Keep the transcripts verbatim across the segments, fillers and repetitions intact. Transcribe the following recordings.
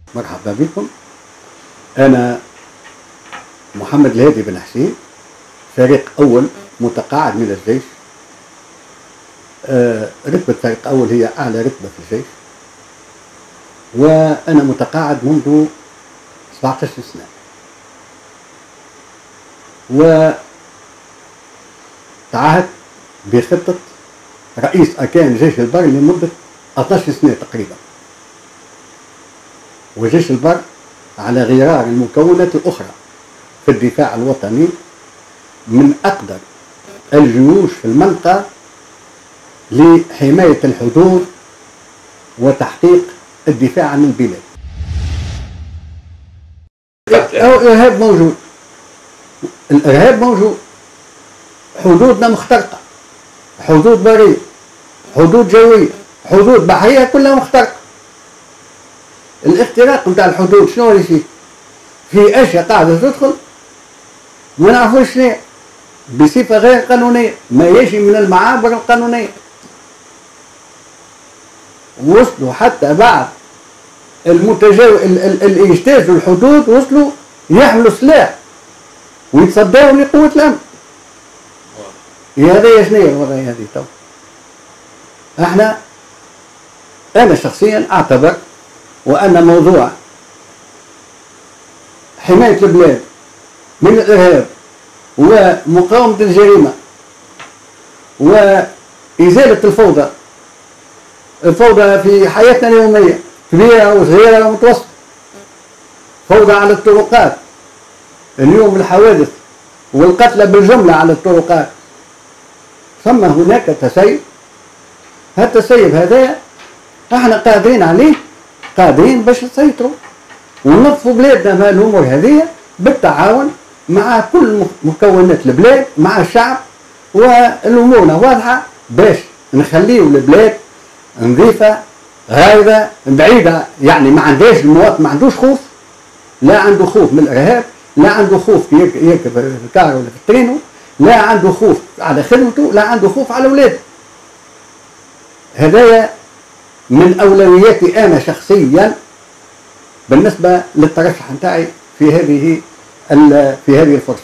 مرحبا بكم. أنا محمد الهادي بن حسين، فريق أول متقاعد من الجيش. آه رتبة فريق أول هي أعلى رتبة في الجيش، وأنا متقاعد منذ سبعة عشر سنة، وتعهدت بخطة رئيس أركان جيش البر لمدة اثني عشر سنة تقريبا. وجيش البر على غرار المكونات الأخرى في الدفاع الوطني من أقدر الجيوش في المنطقة لحماية الحدود وتحقيق الدفاع عن البلاد. الإرهاب موجود، الإرهاب موجود، حدودنا مخترقة، حدود برية، حدود جوية، حدود بحرية، كلها مخترقة. الاختراق نتاع الحدود شنو اللي فيه؟ في اشياء قاعدة تدخل ما نعرفوش شنو بصفة غير قانونية، ما يجي من المعابر القانونية. وصلوا حتى بعد المتجاوز اللي يجتازوا الحدود وصلوا يحملوا سلاح ويتصدوا لقوة الأمن. هذه شنو هي الوضعية هذه تو؟ احنا أنا شخصيا أعتبر وأن موضوع حماية البلاد من الإرهاب ومقاومة الجريمة وإزالة الفوضى، الفوضى في حياتنا اليومية كبيرة وصغيرة ومتوسطة، فوضى على الطرقات، اليوم الحوادث والقتلى بالجملة على الطرقات. ثم هناك تسيب، هذا التسيب هذا احنا قادرين عليه، قادرين باش نسيطروا وننظفوا بلادنا من الامور هذه بالتعاون مع كل مكونات البلاد، مع الشعب، والامورنا واضحه باش نخليوا البلاد نظيفه غايبه بعيده. يعني ما عندهاش المواطن، ما عندوش خوف، لا عنده خوف من الارهاب، لا عنده خوف يركب في الكار ولا في الترينو، لا عنده خوف على خدمته، لا عنده خوف على اولاده. هدايا من اولوياتي انا شخصيا بالنسبه للترشح نتاعي في هذه في هذه الفرصه.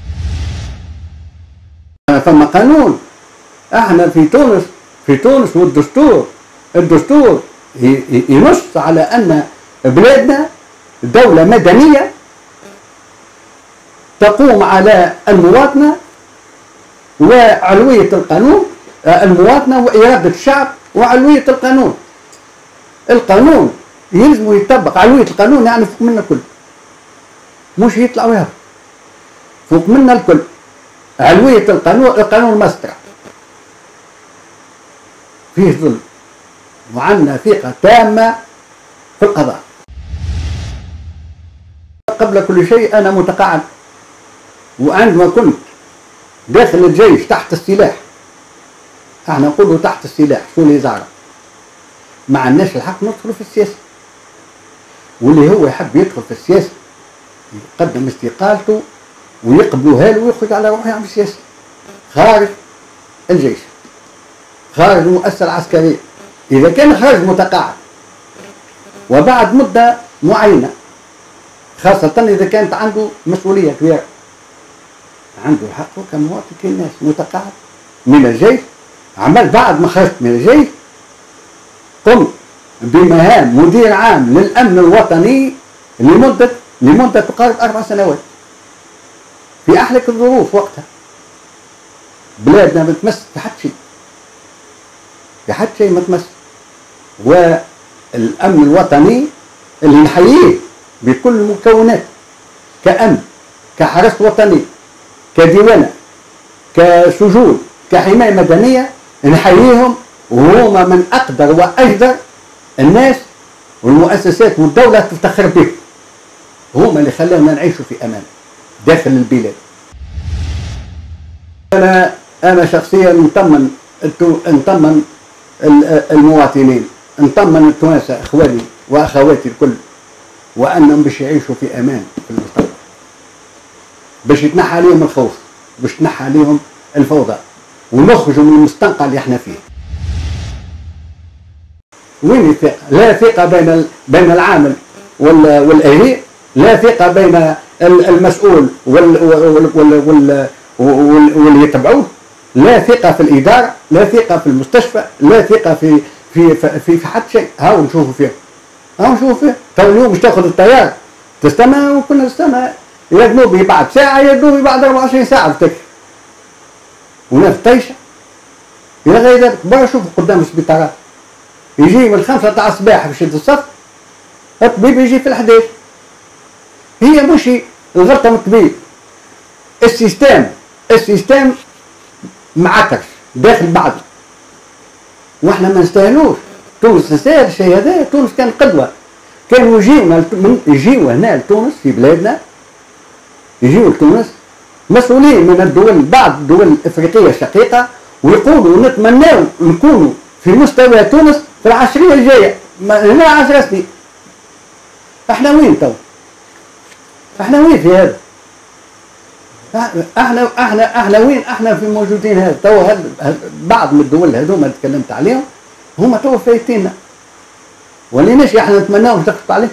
ثم قانون، احنا في تونس في تونس والدستور الدستور ينص على ان بلادنا دوله مدنيه تقوم على المواطنه وعلويه القانون، المواطنه واراده الشعب وعلويه القانون. القانون يلزم يطبق، علوية القانون يعني فوق منا الكل، مش يطلع ويهرب، فوق منا الكل. علوية القانون، القانون مسطرة، فيه ظلم، وعندنا ثقة تامة في القضاء. قبل كل شيء أنا متقاعد، وعندما كنت داخل الجيش تحت السلاح، احنا نقولوا تحت السلاح شو اللي زعرة، ما عندناش الحق ندخل في السياسة. واللي هو يحب يدخل في السياسة يقدم استقالته ويقبلوها له ويخرج على روحه يعمل سياسة خارج الجيش، خارج المؤسسة العسكرية. إذا كان خارج متقاعد وبعد مدة معينة، خاصة إذا كانت عنده مسؤولية كبيرة، عنده الحق كمواطن كالناس متقاعد من الجيش، عمل بعد ما خرجت من الجيش قمت بمهام مدير عام للأمن الوطني لمدة لمدة تقارب أربع سنوات في أحلك الظروف. وقتها بلادنا ما تمس في حد شيء، في حد شيء ما تمس، والأمن الوطني اللي نحييه بكل المكونات، كأمن، كحرس وطني، كديوانة، كسجون، كحماية مدنية، نحييهم، وهما من أقدر وأجدر الناس والمؤسسات والدولة تفتخر به. هما اللي خلاونا نعيشوا في أمان داخل البلاد. أنا أنا شخصيا نطمن نطمن المواطنين، نطمن التوانسة إخواني وأخواتي الكل، وأنهم باش يعيشوا في أمان في المستقبل، باش يتنحى عليهم الخوف، باش يتنحى عليهم الفوضى، ونخرجوا من المستنقع اللي احنا فيه. وين الثقة؟ لا ثقة بين بين العامل والأجير، لا ثقة بين المسؤول واللي يتبعوه، لا ثقة في الإدارة، لا ثقة في المستشفى، لا ثقة في في في, في حتى شيء. هاو نشوفوا فيه، هاو نشوفوا فيه. تو اليوم باش تاخذ الطيارة تستنى، وكنا نستنى يا جنوبي بعد ساعة يا جنوبي بعد أربعة وعشرين ساعة بتكفي. وناس طيشة إلى غير ذلك. برا شوفوا قدام السبيطارات يجي من الخمسة تاع الصباح باش يشد الصف، الطبيب يجي في الحداش. هي مش الغلطة من الطبيب، السيستم السيستم معكرش داخل بعضه، واحنا ما نستاهلوش. تونس تستاهل الشيء هذا. تونس كان قدوة، كانوا يجيونا يجيو هنا لتونس في بلادنا، يجيو لتونس مسؤولين من الدول، بعض الدول الافريقيه الشقيقه، ويقولوا نتمناو نكونوا في مستوى تونس في العشريه الجايه. هنا عشر سنين. احنا وين تو؟ احنا وين في هذا؟ احنا احنا احنا وين احنا في موجودين هذا تو؟ بعض من الدول هذوما اللي تكلمت عليهم هما تو فايتيننا، وليناش احنا نتمناو نسقط عليه.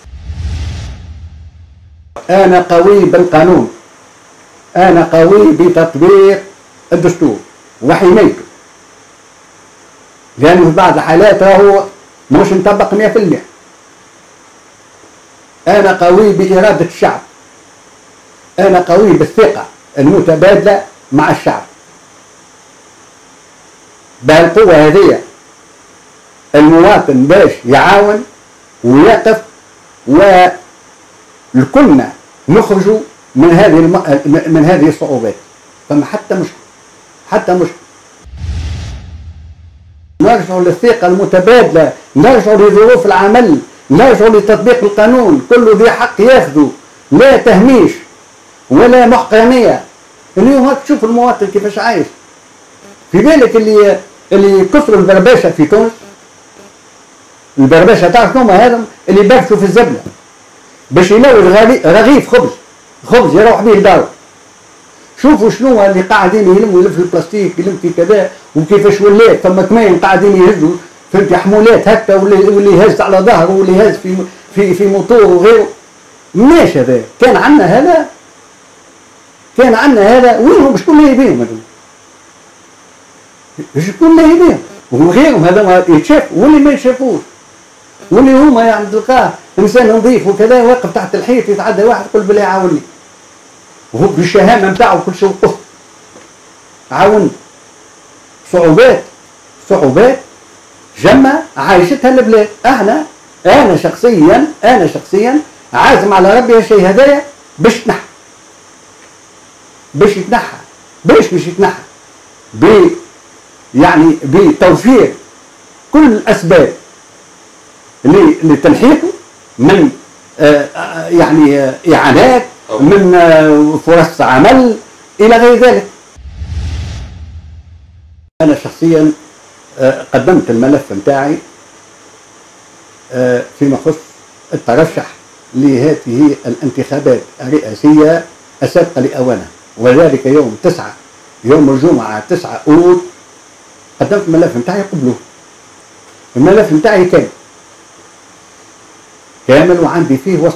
انا قوي بالقانون، انا قوي بتطبيق الدستور وحمايته، لانه في بعض الحالات راهو مش نطبق مئة في المئة. انا قوي بإرادة الشعب، انا قوي بالثقة المتبادلة مع الشعب. بهالقوة هذه المواطن باش يعاون ويقف، والكلنا نخرجوا من هذه الم... من هذه الصعوبات. فما حتى مشكل، حتى مشكل. نرجعوا للثقة المتبادلة، نرجعوا لظروف العمل، نرجعوا لتطبيق القانون. كل ذي حق ياخذوا، لا تهميش ولا محقنية. اليوم هاك تشوف المواطن كيفاش عايش. في بالك اللي اللي كثروا البرباشة في تونس، البرباشة تعرف هما هذم اللي برشوا في الزبلة باش يلوج رغيف خبز، خبز يروح به لداره. شوفوا شنو اللي قاعدين يلموا يلف البلاستيك، يلم في كذا، وكيفاش ولات فما كمان قاعدين يهزوا فهمتي حمولات هكا، واللي يهز على ظهره واللي يهز في في في موتور وغيره. ماش هذا كان عندنا، هذا كان عندنا هذا. وينهم؟ شكون اللي يبيهم هذول؟ شكون اللي يبيهم؟ وغيرهم هذا يتشاف واللي ما يتشافوش، واللي هما يعني تلقاه انسان نظيف وكذا واقف تحت الحيط يتعدى واحد يقول بالله عاوني، وهو بالشهامه نتاعو كل شيء قف عاوني. صعوبات صعوبات جمة عايشتها البلاد. احنا انا شخصيا انا شخصيا عازم على ربي هالشيء هذايا باش يتنحى، باش يتنحى. باش باش يتنحى؟ ب يعني بتوفير كل الاسباب لتنحيته من آه يعني آه اعانات، من آه فرص عمل الى غير ذلك. انا شخصيا آه قدمت الملف نتاعي آه فيما يخص الترشح لهذه الانتخابات الرئاسيه السابقه لاوانها، وذلك يوم تسعة يوم الجمعه تسعة أوت. قدمت الملف نتاعي قبلوه. الملف نتاعي كامل كامل وعندي فيه وصف.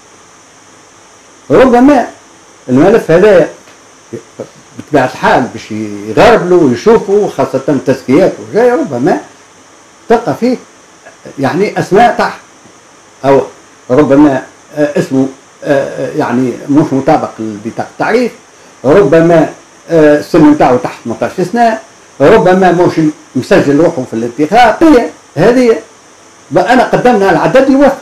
ربما الملف هذا بطبيعة الحال باش يغربلوا ويشوفوا، خاصة التزكيات وجاي، ربما تلقى فيه يعني أسماء تحت، أو ربما اسمه يعني مش مطابق لبطاقة التعريف، ربما السن نتاعو تحت ثمانية عشر سنة، ربما مش مسجل روحه في الانتخاب. هي هذه أنا قدمنا العدد الوافر،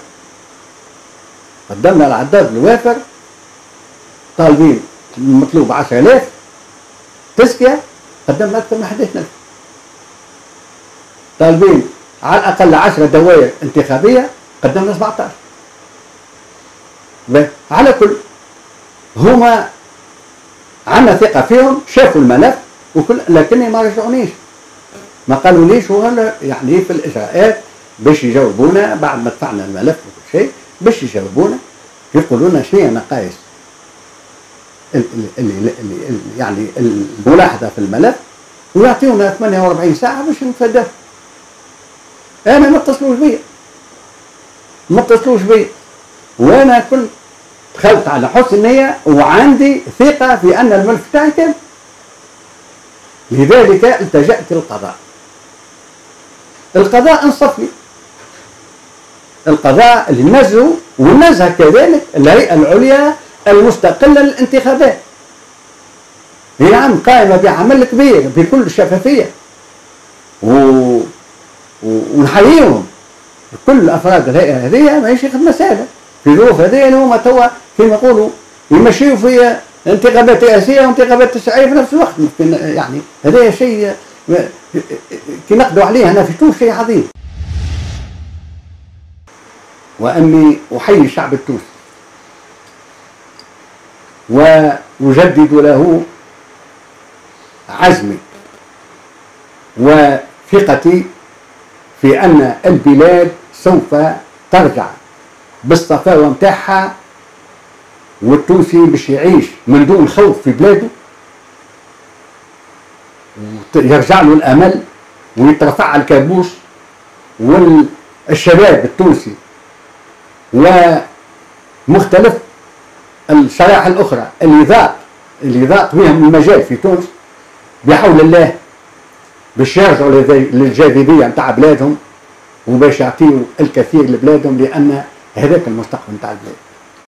قدمنا العدد الوافر، طالبين المطلوب عشرة آلاف تزكية، قدمنا أكثر من أحد عشر ألف. طالبين على الأقل عشرة دوائر انتخابية، قدمنا سبعة عشر. على كل هما عندنا ثقة فيهم، شافوا الملف وكل، لكني ما رجعونيش، ما قالوليش هو يعني في الإجراءات باش يجاوبونا بعد ما دفعنا الملف وكل شيء، باش يجاوبونا يقولوا لنا شنو هي نقائص اللي يعني الملاحظة في الملف، ويعطيونا ثمانية وأربعين ساعة باش نتفاداه. أنا ما اتصلوش بيا، ما اتصلوش بيا. وانا كنت دخلت على حسن نية وعندي ثقة في ان الملف تاعي كامل. لذلك التجأت للقضاء. القضاء انصف لي. القضاء اللي نزهه ونزه كذلك الهيئة العليا المستقلة للانتخابات. هي نعم قائمة بعمل كبير بكل شفافية. و... و... ونحييهم كل افراد الهيئة هذه ماهيش خدمة سهلة في ظروف هذه اللي هما توا كما يقولوا يمشيوا في انتخابات رئاسية وانتخابات تشريعية في نفس الوقت. يعني هذا شيء كي نقدوا عليه هنا في تونس شيء عظيم. واني احيي الشعب التونسي واجدد له عزمي وثقتي في ان البلاد سوف ترجع بالصفاوة متاعها، والتونسي باش يعيش من دون خوف في بلاده، ويرجع له الامل ويترفع الكابوس. والشباب التونسي ومختلف الشرائح الاخرى اللي ضاق اللي ضاق بهم المجال في تونس بحول الله باش يرجعوا للجاذبيه نتاع بلادهم وباش يعطيوا الكثير لبلادهم، لان هذاك المستقبل نتاع البلاد.